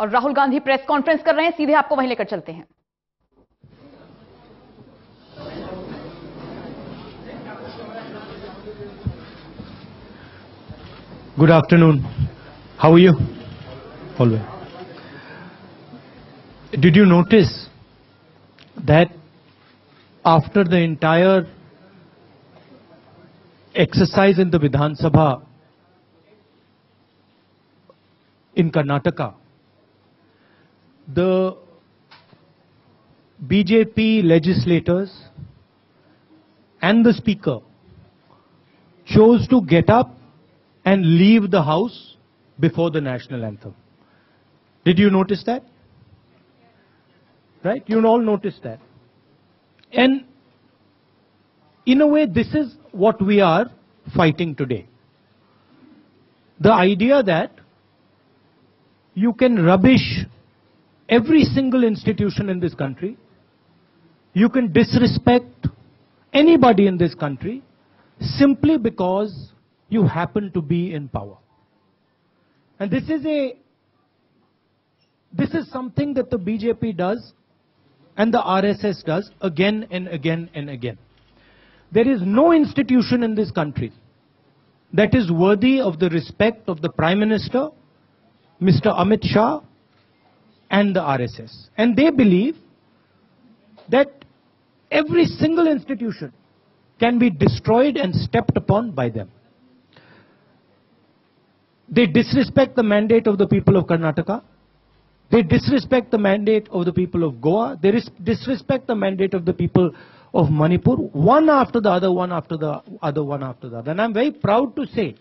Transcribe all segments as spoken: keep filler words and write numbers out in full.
और Rahul Gandhi press conference कर रहे हैं, सीधे आपको वहीं लेकर चलते हैं। Good afternoon. How are you? All well. Did you notice that after the entire exercise in the Vidhan Sabha in Karnataka, the B J P legislators and the speaker chose to get up and leave the house before the national anthem? Did you notice that? Right? You all noticed that. And in a way, this is what we are fighting today. The idea that you can rubbish every single institution in this country, you can disrespect anybody in this country simply because you happen to be in power. And this is a this is something that the B J P does and the R S S does again and again and again. There is no institution in this country that is worthy of the respect of the Prime Minister, Mister Amit Shah, and the R S S. And they believe that every single institution can be destroyed and stepped upon by them. They disrespect the mandate of the people of Karnataka. They disrespect the mandate of the people of Goa. They disrespect the mandate of the people of Manipur, one after the other, one after the other, one after the other. And I'm very proud to say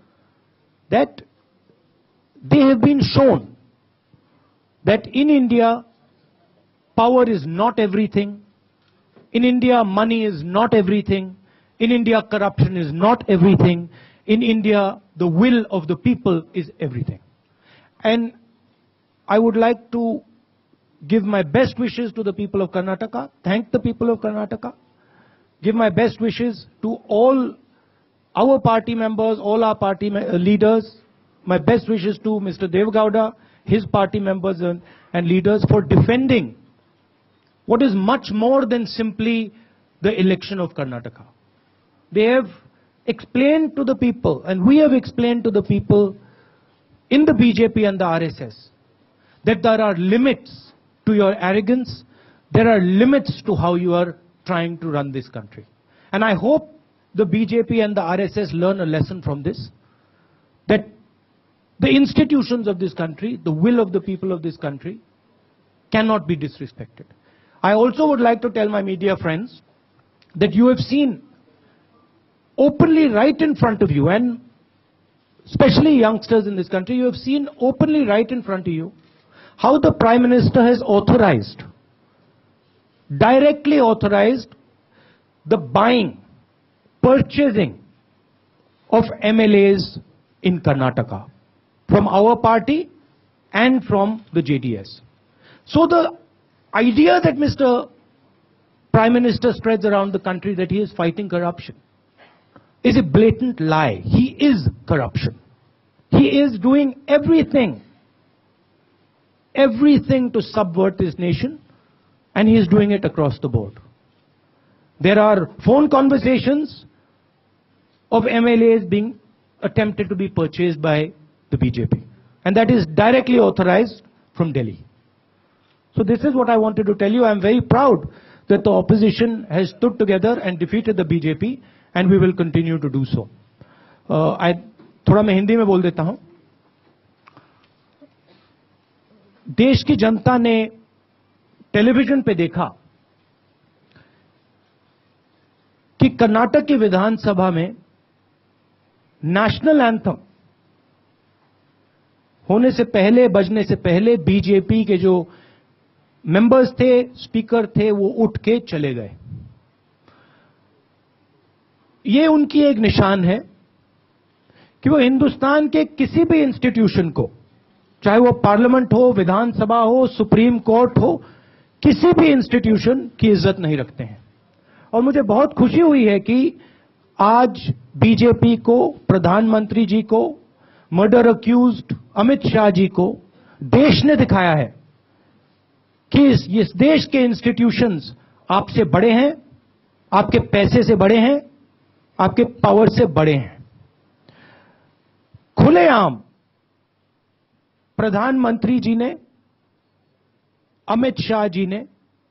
that they have been shown that in India, power is not everything. In India, money is not everything. In India, corruption is not everything. In India, the will of the people is everything. And I would like to give my best wishes to the people of Karnataka, thank the people of Karnataka, give my best wishes to all our party members, all our party leaders, my best wishes to Mister Devgowda, his party members and, and leaders for defending what is much more than simply the election of Karnataka. They have explained to the people, and we have explained to the people in the B J P and the R S S, that there are limits to your arrogance, there are limits to how you are trying to run this country. And I hope the B J P and the R S S learn a lesson from this, that the institutions of this country, the will of the people of this country, cannot be disrespected. I also would like to tell my media friends that you have seen openly right in front of you, and especially youngsters in this country, you have seen openly right in front of you how the Prime Minister has authorized, directly authorized the buying, purchasing of M L As in Karnataka from our party and from the J D S. So the idea that Mister Prime Minister spreads around the country that he is fighting corruption is a blatant lie. He is corruption. He is doing everything, everything to subvert this nation, and he is doing it across the board. There are phone conversations of M L As being attempted to be purchased by the B J P, and that is directly authorized from Delhi. So this is what I wanted to tell you. I am very proud that the opposition has stood together and defeated the B J P, and we will continue to do so. Uh, I थोड़ा मैं हिंदी में बोल देता हूं. देश की जनता ने television पे देखा कि कर्नाटक की विधानसभा में नेशनल एंथम होने से पहले, बजने से पहले बीजेपी के जो मेंबर्स थे, स्पीकर थे, वो उठ के चले गए. ये उनकी एक निशान है कि वो हिंदुस्तान के किसी भी इंस्टीट्यूशन को, चाहे वो पार्लियामेंट हो, विधानसभा हो, सुप्रीम कोर्ट हो, किसी भी इंस्टीट्यूशन की इज्जत नहीं रखते हैं. और मुझे बहुत खुशी हुई है कि आज बीजेपी को, प्रधानमंत्री जी को, मर्डर अक्यूज्ड अमित शाह जी को देश ने दिखाया है कि इस, इस देश के इंस्टीट्यूशंस आपसे बड़े हैं, आपके पैसे से बड़े हैं, आपके पावर से बड़े हैं। खुलेआम प्रधानमंत्री जी ने, अमित शाह जी ने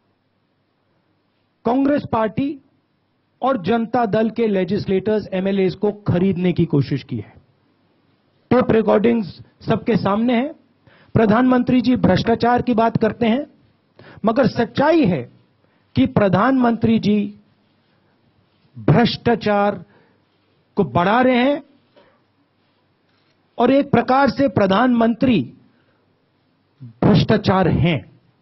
कांग्रेस पार्टी और जनता दल के लेजिस्लेटर्स, एमएलएस को खरीदने की कोशिश की है। टेप रिकॉर्डिंग्स सबके सामने है। प्रधानमंत्री जी भ्रष्टाचार की बात करते हैं, मगर सच्चाई है कि प्रधानमंत्री जी भ्रष्टाचार को बढ़ा रहे हैं और एक प्रकार से प्रधानमंत्री भ्रष्टाचार हैं।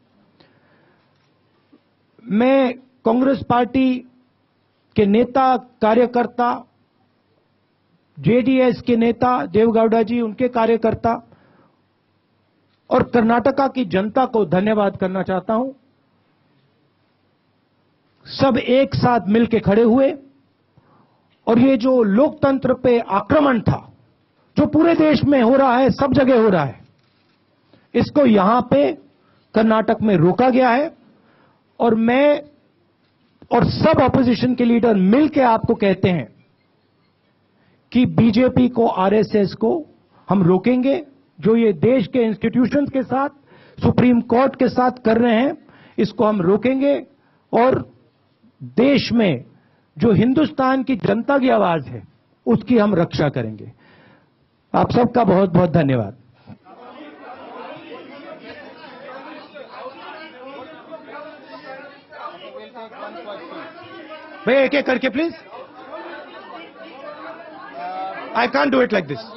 मैं कांग्रेस पार्टी के नेता, कार्यकर्ता, जेडीएस के नेता देवगौड़ा जी, उनके कार्यकर्ता और कर्नाटका की जनता को धन्यवाद करना चाहता हूं। सब एक साथ मिलकर खड़े हुए और ये जो लोकतंत्र पे आक्रमण था, जो पूरे देश में हो रहा है, सब जगह हो रहा है, इसको यहां पे कर्नाटक में रोका गया है। और मैं और सब ऑपोजिशन के लीडर मिलकर आपको कहते हैं कि बीजेपी को, आरएसएस को हम रोकेंगे। जो ये देश के इंस्टीट्यूशंस के साथ, सुप्रीम कोर्ट के साथ कर रहे हैं, इसको हम रोकेंगे और देश में जो हिंदुस्तान की जनता की आवाज है, उसकी हम रक्षा करेंगे। आप सबका बहुत बहुत धन्यवाद। भैया एक एक करके please, I can't do it like this.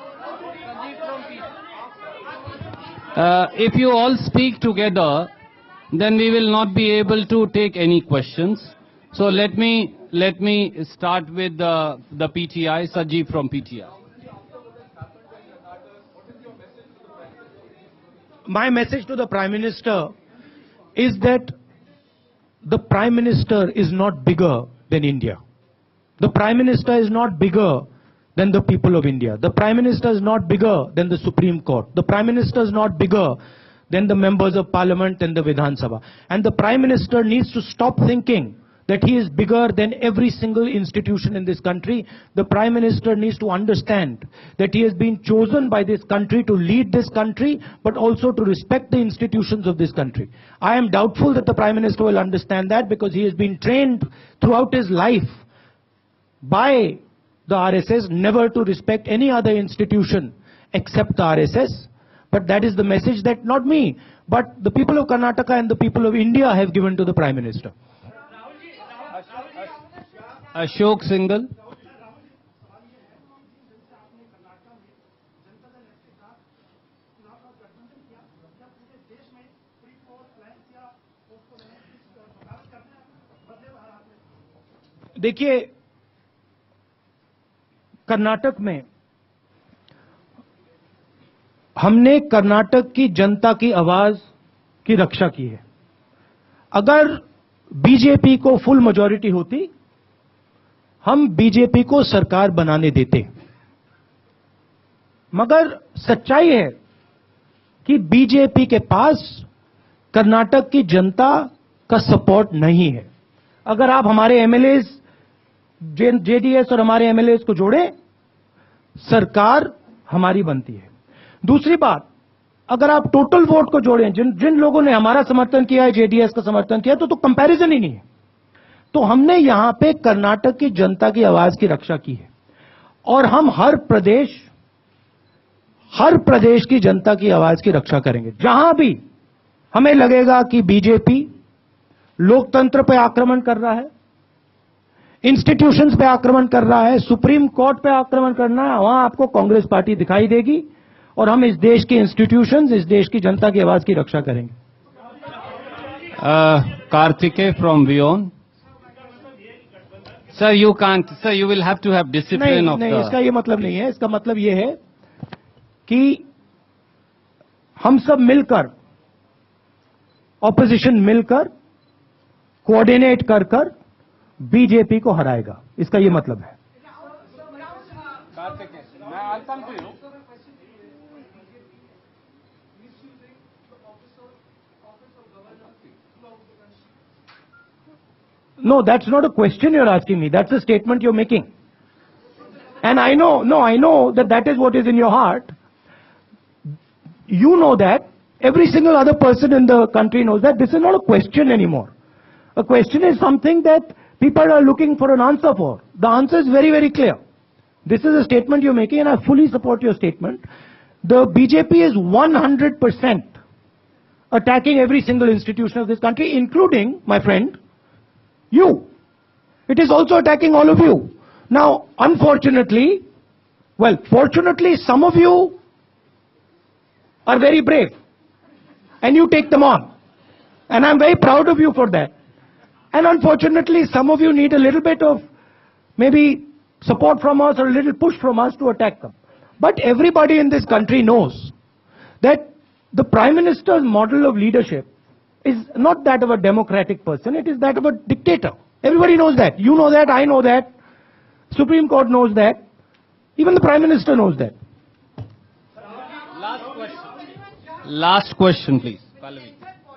Uh, if you all speak together, then we will not be able to take any questions. So let me let me start with the the P T I, Sajeev from P T I. My message to the Prime Minister is that the Prime Minister is not bigger than India. The Prime Minister is not bigger than the people of India. The Prime Minister is not bigger than the Supreme Court. The Prime Minister is not bigger than the members of Parliament and the Vidhan Sabha. And the Prime Minister needs to stop thinking that he is bigger than every single institution in this country. The Prime Minister needs to understand that he has been chosen by this country to lead this country, but also to respect the institutions of this country. I am doubtful that the Prime Minister will understand that, because he has been trained throughout his life by the R S S never to respect any other institution except the R S S. But that is the message that not me, but the people of Karnataka and the people of India have given to the Prime Minister. Ashok Singhal. देखिए, कर्नाटक में हमने कर्नाटक की जनता की आवाज की रक्षा की है। अगर बीजेपी को फुल मेजॉरिटी होती, हम बीजेपी को सरकार बनाने देते। मगर सच्चाई है कि बीजेपी के पास कर्नाटक की जनता का सपोर्ट नहीं है। अगर आप हमारे एमएलएस, जेडीएस और हमारे एमएलएस को जोड़ें, सरकार हमारी बनती है। दूसरी बात, अगर आप टोटल वोट को जोड़ें, जिन जिन लोगों ने हमारा समर्थन किया है, जेडीएस का समर्थन किया, तो तो कंपैरिजन ही नहीं है। तो हमने यहां पे कर्नाटक की जनता की आवाज की रक्षा की है और हम हर प्रदेश हर प्रदेश की जनता की आवाज की रक्षा करेंगे। जहां भी हमें लगेगा कि बीजेपी लोकतंत्र पे आक्रमण कर रहा है, इंस्टीट्यूशंस पे आक्रमण कर रहा है, सुप्रीम कोर्ट पे आक्रमण करना है, वहां आपको कांग्रेस पार्टी दिखाई देगी और हम इस देश के इंस्टीट्यूशंस, इस देश की जनता की आवाज की रक्षा करेंगे। कार्तिकेय फ्रॉम वियोन। Sir you can't, sir you will have to have discipline of. नहीं, इसका ये मतलब नहीं है। इसका मतलब ये है कि हम सब मिलकर, ऑपोजिशन मिलकर, कोऑर्डिनेट कर कर बीजेपी को हराएगा, इसका ये मतलब है। No, that's not a question you're asking me. That's a statement you're making. And I know, no, I know that that is what is in your heart. You know that. Every single other person in the country knows that. This is not a question anymore. A question is something that people are looking for an answer for. The answer is very, very clear. This is a statement you're making, and I fully support your statement. The B J P is one hundred percent attacking every single institution of this country, including, my friend, you. It is also attacking all of you. Now, unfortunately, well, fortunately, some of you are very brave, and you take them on. And I'm very proud of you for that. And unfortunately, some of you need a little bit of maybe support from us or a little push from us to attack them. But everybody in this country knows that the Prime Minister's model of leadership is not that of a democratic person, it is that of a dictator. Everybody knows that. You know that, I know that. Supreme Court knows that. Even the Prime Minister knows that. Last question. Last question, please. Pallavi.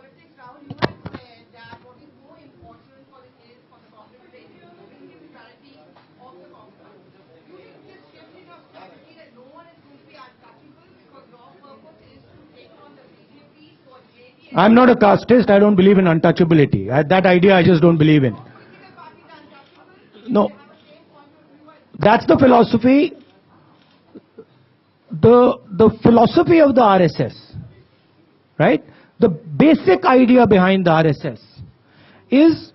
I'm not a casteist. I don't believe in untouchability. I, that idea I just don't believe in. No. That's the philosophy. The, the philosophy of the R S S, right? The basic idea behind the R S S is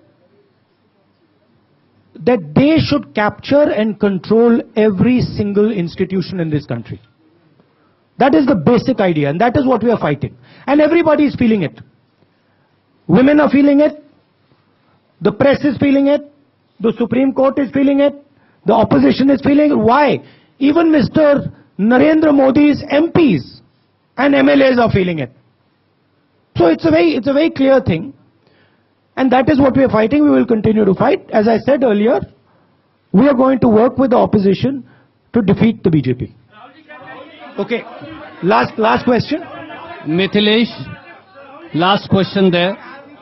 that they should capture and control every single institution in this country. That is the basic idea, and that is what we are fighting. And everybody is feeling it. Women are feeling it. The press is feeling it. The Supreme Court is feeling it. The opposition is feeling it. Why? Even Mister Narendra Modi's M Ps and M L As are feeling it. So it's a very, it's a very clear thing. And that is what we are fighting. We will continue to fight. As I said earlier, we are going to work with the opposition to defeat the B J P. Okay. Last, last question. Mithilesh, last question there.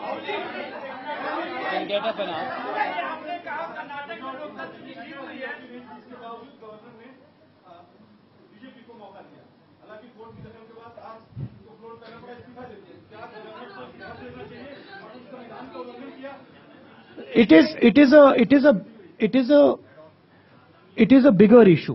Get up and ask. It is, it is a, it is a, it is a, it is a bigger issue.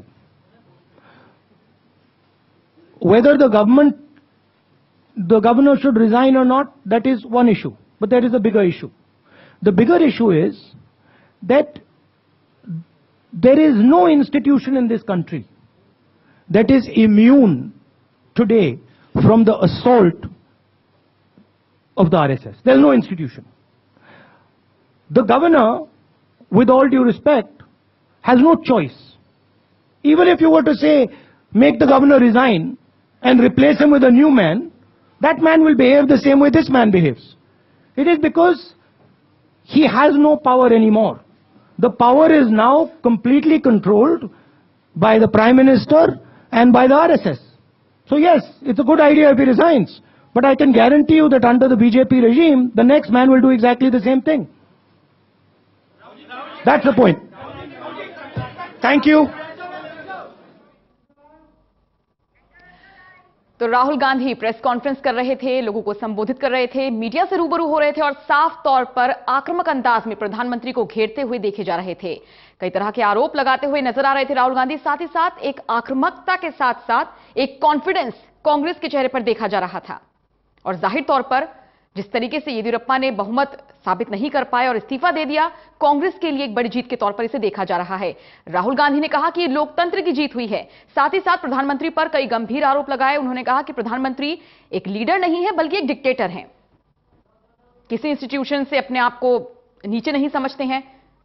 Whether the government, the governor should resign or not, that is one issue. But there is a bigger issue. The bigger issue is that there is no institution in this country that is immune today from the assault of the R S S. There is no institution. The governor, with all due respect, has no choice. Even if you were to say, make the governor resign and replace him with a new man, that man will behave the same way this man behaves. It is because he has no power anymore. The power is now completely controlled by the Prime Minister and by the R S S. So yes, it's a good idea if he resigns. But I can guarantee you that under the B J P regime, the next man will do exactly the same thing. That's the point. Thank you. तो Rahul Gandhi press conference कर रहे थे, लोगों को संबोधित कर रहे थे, मीडिया से रूबरू हो रहे थे और साफ तौर पर आक्रामक अंदाज में प्रधानमंत्री को घेरते हुए देखे जा रहे थे। कई तरह के आरोप लगाते हुए नजर आ रहे थे राहुल गांधी। साथ ही साथ एक आक्रामकता के साथ साथ एक कॉन्फिडेंस कांग्रेस के चेहरे पर देखा जा रहा था। और जाहिर तौर पर जिस तरीके से येदियुरप्पा ने बहुमत साबित नहीं कर पाए और इस्तीफा दे दिया, कांग्रेस के लिए एक बड़ी जीत के तौर पर इसे देखा जा रहा है। राहुल गांधी ने कहा कि ये लोकतंत्र की जीत हुई है। साथ ही साथ प्रधानमंत्री पर कई गंभीर आरोप लगाए। उन्होंने कहा कि प्रधानमंत्री एक लीडर नहीं है बल्कि एक डिक्टेटर हैं, किसी इंस्टीट्यूशन से अपने आप को नीचे नहीं समझते हैं।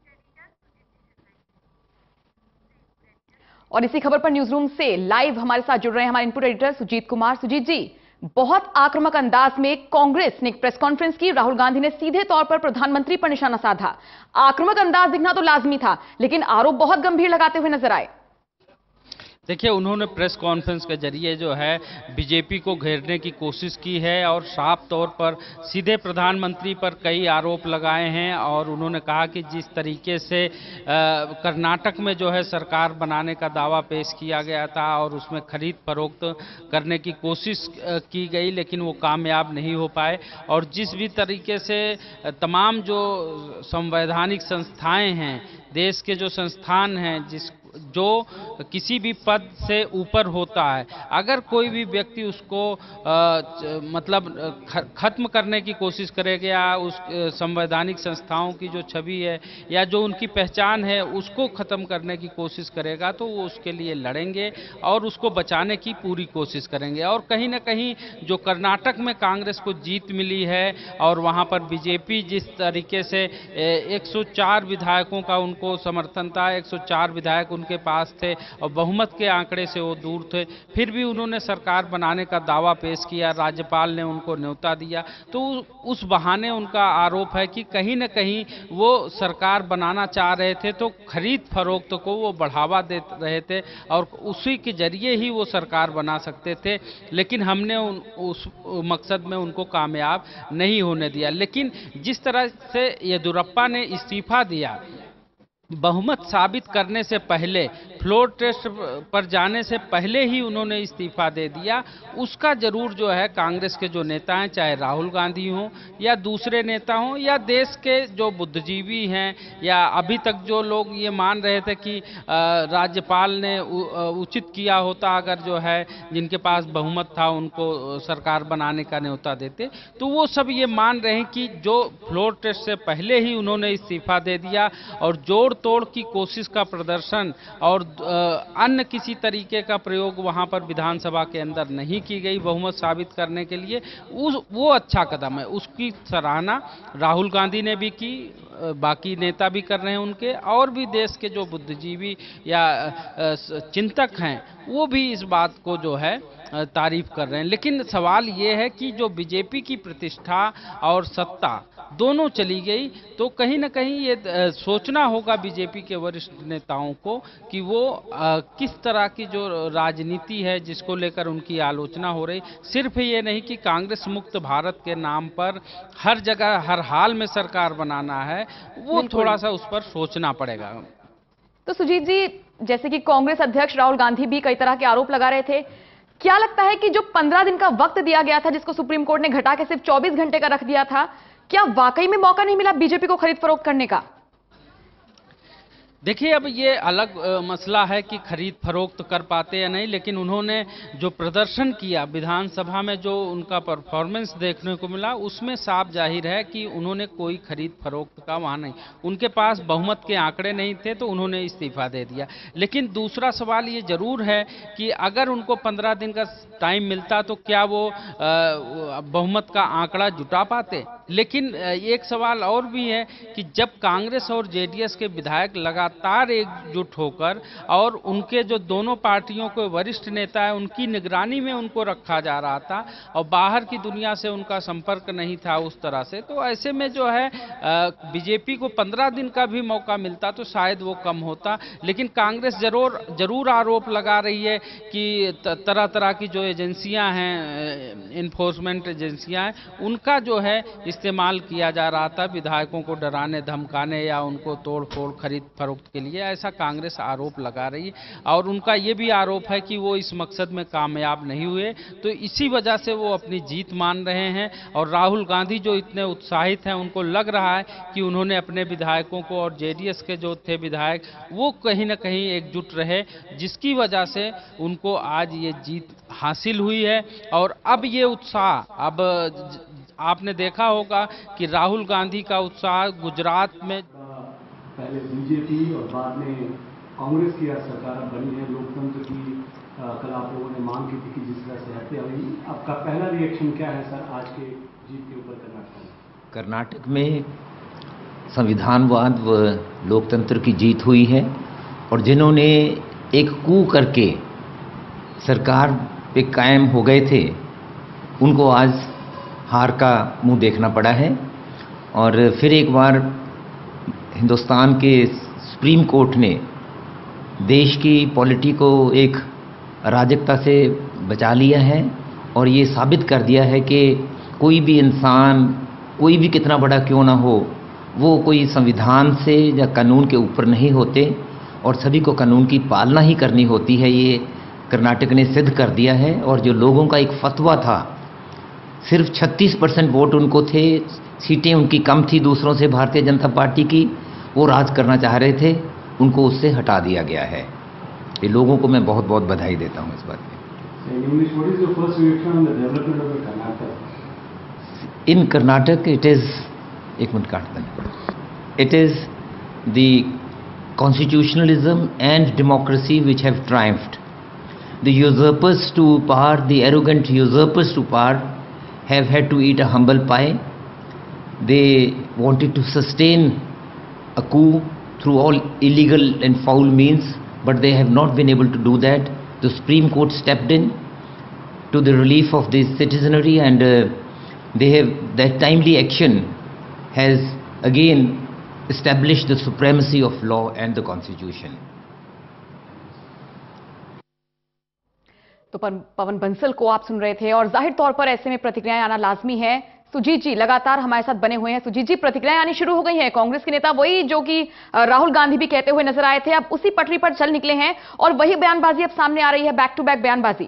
और इसी खबर पर न्यूज रूम से लाइव हमारे साथ जुड़ रहे हैं हमारे इनपुट एडिटर सुजीत कुमार। सुजीत जी, बहुत आक्रामक अंदाज में कांग्रेस ने एक प्रेस कॉन्फ्रेंस की, राहुल गांधी ने सीधे तौर पर प्रधानमंत्री पर निशाना साधा। आक्रामक अंदाज दिखना तो लाजमी था, लेकिन आरोप बहुत गंभीर लगाते हुए नजर आए। देखिए, उन्होंने प्रेस कॉन्फ्रेंस के जरिए जो है बीजेपी को घेरने की कोशिश की है और साफ तौर पर सीधे प्रधानमंत्री पर कई आरोप लगाए हैं और उन्होंने कहा कि जिस तरीके से कर्नाटक में जो है सरकार बनाने का दावा पेश किया गया था और उसमें खरीद फरोख्त करने की कोशिश की गई, लेकिन वो कामयाब नहीं हो पाए। और जिस भी तरीके से तमाम जो संवैधानिक संस्थाएं हैं, देश के जो संस्थान हैं, जिस जो किसी भी पद से ऊपर होता है, अगर कोई भी व्यक्ति उसको आ, मतलब खत्म करने की कोशिश करेगा या उस संवैधानिक संस्थाओं की जो छवि है या जो उनकी पहचान है उसको खत्म करने की कोशिश करेगा, तो वो उसके लिए लड़ेंगे और उसको बचाने की पूरी कोशिश करेंगे। और कहीं ना कहीं जो कर्नाटक में कांग्रेस को जीत मिली है और वहाँ पर बीजेपी जिस तरीके से एक सौ चार विधायकों का उनको समर्थन था, एक सौ चार विधायक उनके पास थे और बहुमत के आंकड़े से वो दूर थे, फिर भी उन्होंने सरकार बनाने का दावा पेश किया, राज्यपाल ने उनको न्योता दिया। तो उस बहाने उनका आरोप है कि कहीं न कहीं वो सरकार बनाना चाह रहे थे, तो खरीद फरोख्त को वो बढ़ावा दे रहे थे और उसी के जरिए ही वो सरकार बना सकते थे, लेकिन हमने उन, उस मकसद में उनको कामयाब नहीं होने दिया। लेकिन जिस तरह से येदियुरप्पा ने इस्तीफा दिया, बहुमत साबित करने से पहले, फ्लोर टेस्ट पर जाने से पहले ही उन्होंने इस्तीफा दे दिया, उसका जरूर जो है कांग्रेस के जो नेता हैं, चाहे राहुल गांधी हों या दूसरे नेता हों या देश के जो बुद्धिजीवी हैं, या अभी तक जो लोग ये मान रहे थे कि राज्यपाल ने उचित किया होता अगर जो है जिनके पास बहुमत था उनको सरकार बनाने का न्योता देते, तो वो सब ये मान रहे हैं कि जो फ्लोर टेस्ट से पहले ही उन्होंने इस्तीफा दे दिया और जोड़ तोड़ की कोशिश का प्रदर्शन और अन्य किसी तरीके का प्रयोग वहां पर विधानसभा के अंदर नहीं की गई बहुमत साबित करने के लिए, उस वो अच्छा कदम है। उसकी सराहना राहुल गांधी ने भी की, बाकी नेता भी कर रहे हैं उनके, और भी देश के जो बुद्धिजीवी या चिंतक हैं वो भी इस बात को जो है तारीफ कर रहे हैं। लेकिन सवाल ये है कि जो बीजेपी की प्रतिष्ठा और सत्ता दोनों चली गई, तो कहीं ना कहीं ये सोचना होगा बीजेपी के वरिष्ठ नेताओं को कि वो आ, किस तरह की जो राजनीति है जिसको लेकर उनकी आलोचना हो रही, सिर्फ ये नहीं कि कांग्रेस मुक्त भारत के नाम पर हर जगह हर हाल में सरकार बनाना है, वो थोड़ा सा उस पर सोचना पड़ेगा। तो सुजीत जी, जैसे कि कांग्रेस अध्यक्ष राहुल गांधी भी कई तरह के आरोप लगा रहे थे, क्या लगता है कि जो पंद्रह दिन का वक्त दिया गया था, जिसको सुप्रीम कोर्ट ने घटा के सिर्फ चौबीस घंटे का रख दिया था, क्या वाकई में मौका नहीं मिला बीजेपी को खरीद फरोख्त करने का? देखिए, अब ये अलग आ, मसला है कि खरीद फरोख्त कर पाते या नहीं, लेकिन उन्होंने जो प्रदर्शन किया विधानसभा में, जो उनका परफॉर्मेंस देखने को मिला, उसमें साफ जाहिर है कि उन्होंने कोई खरीद फरोख्त का वहाँ नहीं, उनके पास बहुमत के आंकड़े नहीं थे तो उन्होंने इस्तीफा दे दिया। लेकिन दूसरा सवाल ये जरूर है कि अगर उनको पंद्रह दिन का टाइम मिलता तो क्या वो बहुमत का आंकड़ा जुटा पाते। लेकिन एक सवाल और भी है कि जब कांग्रेस और जेडीएस के विधायक लगातार एकजुट होकर और उनके जो दोनों पार्टियों के वरिष्ठ नेता है उनकी निगरानी में उनको रखा जा रहा था और बाहर की दुनिया से उनका संपर्क नहीं था उस तरह से, तो ऐसे में जो है बीजेपी को पंद्रह दिन का भी मौका मिलता तो शायद वो कम होता। लेकिन कांग्रेस जरूर जरूर आरोप लगा रही है कि तरह तरह की जो एजेंसियां हैं, इन्फोर्समेंट एजेंसियां हैं, उनका जो है इस्तेमाल किया जा रहा था विधायकों को डराने धमकाने या उनको तोड़ फोड़ खरीद फरोख्त के लिए, ऐसा कांग्रेस आरोप लगा रही है। और उनका ये भी आरोप है कि वो इस मकसद में कामयाब नहीं हुए, तो इसी वजह से वो अपनी जीत मान रहे हैं। और राहुल गांधी जो इतने उत्साहित हैं, उनको लग रहा है कि उन्होंने अपने विधायकों को और जेडीएस के जो थे विधायक वो कहीं ना कहीं एकजुट रहे, जिसकी वजह से उनको आज ये जीत हासिल हुई है। और अब ये उत्साह, अब आपने देखा होगा कि राहुल गांधी का उत्साह गुजरात में पहले बीजेपी और बाद में कांग्रेस की सरकार बनी है, लोकतंत्र की कल आप लोगों ने मांग की थी कि जिस तरह से हत्या हुई, आपका पहला रिएक्शन क्या है सर आज के जीत के ऊपर कर्नाटक में? कर्नाटक में संविधानवाद व लोकतंत्र की जीत हुई है और जिन्होंने एक कू करके सरकार पे कायम हो गए थे उनको आज हार का मुंह देखना पड़ा है। और फिर एक बार हिंदुस्तान के सुप्रीम कोर्ट ने देश की पॉलिटी को एक अराजकता से बचा लिया है और ये साबित कर दिया है कि कोई भी इंसान, कोई भी कितना बड़ा क्यों ना हो, वो कोई संविधान से या कानून के ऊपर नहीं होते और सभी को कानून की पालना ही करनी होती है। ये कर्नाटक ने सिद्ध कर दिया है। और जो लोगों का एक फतवा था, सिर्फ छत्तीस परसेंट वोट उनको थे, सीटें उनकी कम थी दूसरों से भारतीय जनता पार्टी की, वो राज करना चाह रहे थे, उनको उससे हटा दिया गया है। ये लोगों को मैं बहुत बहुत बधाई देता हूँ इस बात की। इन कर्नाटक इट इज एक मिनट काट देना it is the constitutionalism and democracy which have triumphed. The usurpers to power, the arrogant usurpers to power have had to eat a humble pie. They wanted to sustain a coup through all illegal and foul means, but they have not been able to do that. The Supreme Court stepped in to the relief of the citizenry, and uh, they have, that timely action has again established the supremacy of law and the constitution. तो पवन बंसल को आप सुन रहे थे और जाहिर तौर पर ऐसे में प्रतिक्रियाएं आना लाजमी है। सुजीत जी लगातार हमारे साथ बने हुए हैं। सुजीत जी, प्रतिक्रियाएं आनी शुरू हो गई हैं। कांग्रेस के नेता वही जो कि राहुल गांधी भी कहते हुए नजर आए थे, अब उसी पटरी पर चल निकले हैं और वही बयानबाजी अब सामने आ रही है, बैक टू बैक बयानबाजी।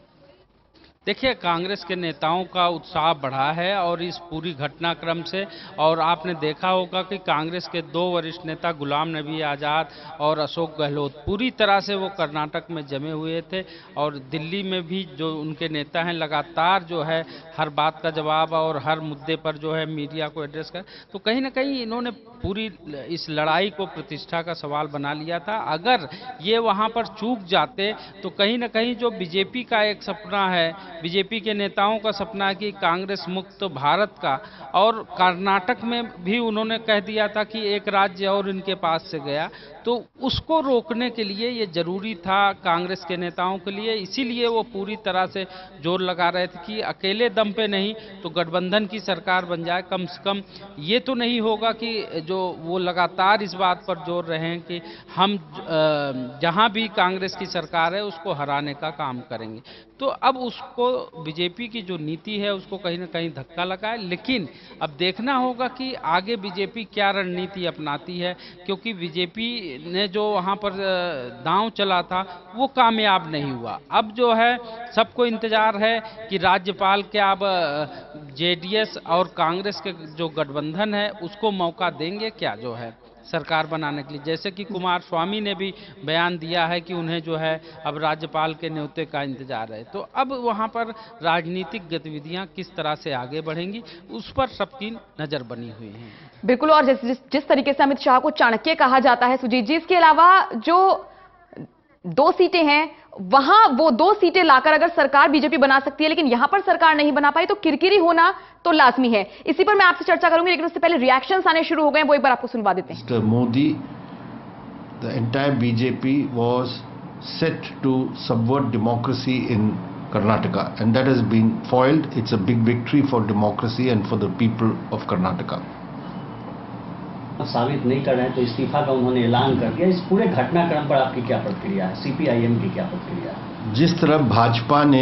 देखिए, कांग्रेस के नेताओं का उत्साह बढ़ा है और इस पूरी घटनाक्रम से, और आपने देखा होगा कि कांग्रेस के दो वरिष्ठ नेता गुलाम नबी आज़ाद और अशोक गहलोत पूरी तरह से वो कर्नाटक में जमे हुए थे और दिल्ली में भी जो उनके नेता हैं लगातार जो है हर बात का जवाब और हर मुद्दे पर जो है मीडिया को एड्रेस कर, तो कहीं ना कहीं इन्होंने पूरी इस लड़ाई को प्रतिष्ठा का सवाल बना लिया था। अगर ये वहाँ पर चूक जाते तो कहीं ना कहीं जो बीजेपी का एक सपना है, बीजेपी के नेताओं का सपना है कि कांग्रेस मुक्त भारत का, और कर्नाटक में भी उन्होंने कह दिया था कि एक राज्य और इनके पास से गया, तो उसको रोकने के लिए ये जरूरी था कांग्रेस के नेताओं के लिए। इसीलिए वो पूरी तरह से जोर लगा रहे थे कि अकेले दम पे नहीं तो गठबंधन की सरकार बन जाए। कम से कम ये तो नहीं होगा कि जो वो लगातार इस बात पर जोर रहे हैं कि हम जहां भी कांग्रेस की सरकार है उसको हराने का काम करेंगे। तो अब उसको बीजेपी की जो नीति है उसको कहीं ना कहीं धक्का लगा है, लेकिन अब देखना होगा कि आगे बीजेपी क्या रणनीति अपनाती है, क्योंकि बीजेपी ने जो वहाँ पर दांव चला था वो कामयाब नहीं हुआ। अब जो है सबको इंतजार है कि राज्यपाल क्या अब जेडीएस और कांग्रेस के जो गठबंधन है उसको मौका देंगे क्या जो है सरकार बनाने के लिए, जैसे कि कुमार स्वामी ने भी बयान दिया है कि उन्हें जो है अब राज्यपाल के न्योते का इंतजार है। तो अब वहाँ पर राजनीतिक गतिविधियाँ किस तरह से आगे बढ़ेंगी उस पर सबकी नज़र बनी हुई है। बिल्कुल, और जिस, जिस जिस तरीके से अमित शाह को चाणक्य कहा जाता है सुजीत जी, इसके अलावा जो दो सीटें हैं वहां वो दो सीटें लाकर अगर सरकार बीजेपी बना सकती है, लेकिन यहां पर सरकार नहीं बना पाई तो किरकिरी होना तो लाजमी है। इसी पर मैं आपसे चर्चा करूंगी, लेकिन उससे पहले रिएक्शंस आने शुरू हो गए, वो एक बार आपको सुनवा देते हैं। Mister Modi, the entire BJP was set to subvert democracy in Karnataka and that has been foiled. It's a big victory for democracy and for the people of Karnataka. साबित नहीं कर रहे हैं तो इस्तीफा का उन्होंने ऐलान कर दिया। इस पूरे घटनाक्रम पर आपकी क्या प्रतिक्रिया है, सीपीआईएम की क्या प्रतिक्रिया है? जिस तरह भाजपा ने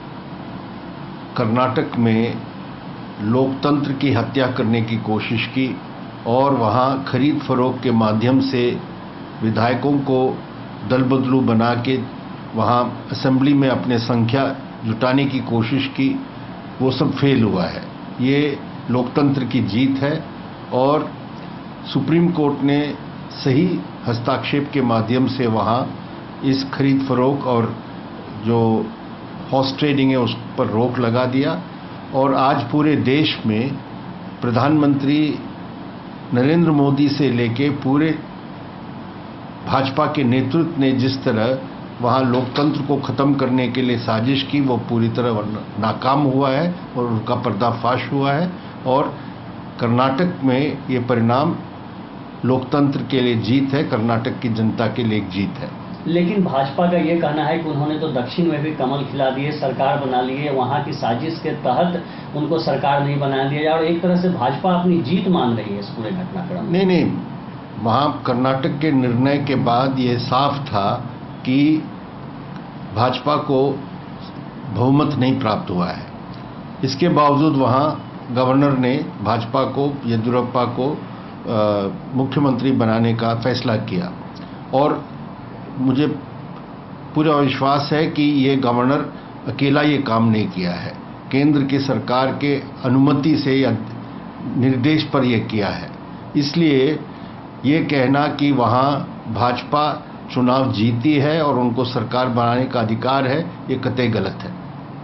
कर्नाटक में लोकतंत्र की हत्या करने की कोशिश की और वहां खरीद फरोख्त के माध्यम से विधायकों को दल बदलू बना के वहां असेंबली में अपने संख्या जुटाने की कोशिश की, वो सब फेल हुआ है। ये लोकतंत्र की जीत है और सुप्रीम कोर्ट ने सही हस्ताक्षेप के माध्यम से वहाँ इस खरीद फरोख्त और जो हॉर्स ट्रेडिंग है उस पर रोक लगा दिया। और आज पूरे देश में प्रधानमंत्री नरेंद्र मोदी से लेके पूरे भाजपा के नेतृत्व ने जिस तरह वहाँ लोकतंत्र को ख़त्म करने के लिए साजिश की, वो पूरी तरह नाकाम हुआ है और उनका पर्दाफाश हुआ है। और कर्नाटक में ये परिणाम लोकतंत्र के लिए जीत है, कर्नाटक की जनता के लिए एक जीत है। लेकिन भाजपा का ये कहना है कि उन्होंने तो दक्षिण में भी कमल खिला दिए, सरकार बना ली है, वहाँ की साजिश के तहत उनको सरकार नहीं बना दिया जाए, और एक तरह से भाजपा अपनी जीत मान रही है इस पूरे घटनाक्रम में। नहीं नहीं, वहाँ कर्नाटक के निर्णय के बाद ये साफ था कि भाजपा को बहुमत नहीं प्राप्त हुआ है। इसके बावजूद वहाँ गवर्नर ने भाजपा को, येदियुरप्पा को मुख्यमंत्री बनाने का फैसला किया और मुझे पूरा विश्वास है कि ये गवर्नर अकेला ये काम नहीं किया है, केंद्र की सरकार के अनुमति से या निर्देश पर यह किया है। इसलिए ये कहना कि वहाँ भाजपा चुनाव जीती है और उनको सरकार बनाने का अधिकार है, ये कतई गलत है।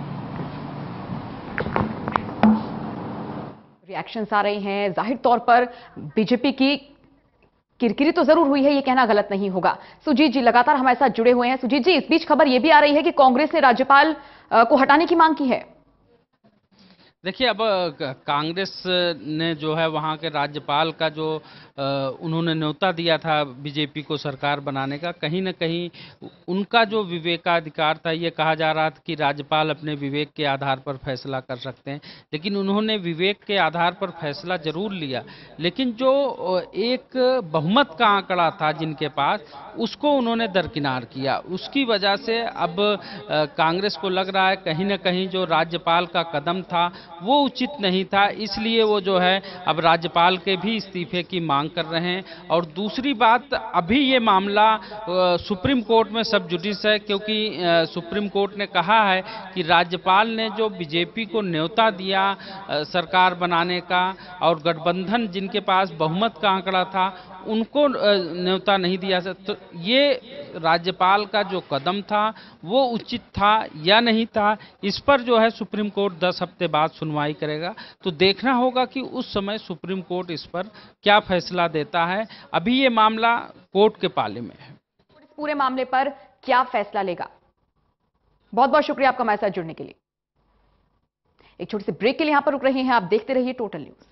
रिएक्शंस आ रहे हैं। जाहिर तौर पर बीजेपी की किरकिरी तो जरूर हुई है, ये कहना गलत नहीं होगा। सुजीत जी लगातार हमारे साथ जुड़े हुए हैं। सुजीत जी, इस बीच खबर यह भी आ रही है कि कांग्रेस ने राज्यपाल को हटाने की मांग की है। देखिए, अब कांग्रेस ने जो है वहाँ के राज्यपाल का जो उन्होंने न्योता दिया था बीजेपी को सरकार बनाने का, कहीं ना कहीं उनका जो विवेकाधिकार था, ये कहा जा रहा था कि राज्यपाल अपने विवेक के आधार पर फैसला कर सकते हैं, लेकिन उन्होंने विवेक के आधार पर फैसला जरूर लिया, लेकिन जो एक बहुमत का आंकड़ा था जिनके पास, उसको उन्होंने दरकिनार किया। उसकी वजह से अब कांग्रेस को लग रहा है कहीं ना कहीं जो राज्यपाल का कदम था वो उचित नहीं था, इसलिए वो जो है अब राज्यपाल के भी इस्तीफे की मांग कर रहे हैं। और दूसरी बात, अभी ये मामला सुप्रीम कोर्ट में सब जुडिस है, क्योंकि सुप्रीम कोर्ट ने कहा है कि राज्यपाल ने जो बीजेपी को न्योता दिया सरकार बनाने का और गठबंधन जिनके पास बहुमत का आंकड़ा था उनको न्योता नहीं दिया। तो ये राज्यपाल का जो कदम था वो उचित था या नहीं था, इस पर जो है सुप्रीम कोर्ट दस हफ्ते बाद सुनवाई करेगा। तो देखना होगा कि उस समय सुप्रीम कोर्ट इस पर क्या फैसला देता है। अभी ये मामला कोर्ट के पाले में है। इस पूरे मामले पर क्या फैसला लेगा? बहुत बहुत शुक्रिया आपका हमारे साथ जुड़ने के लिए। एक छोटे से ब्रेक के लिए यहां पर रुक रहे हैं। आप देखते रहिए टोटल न्यूज।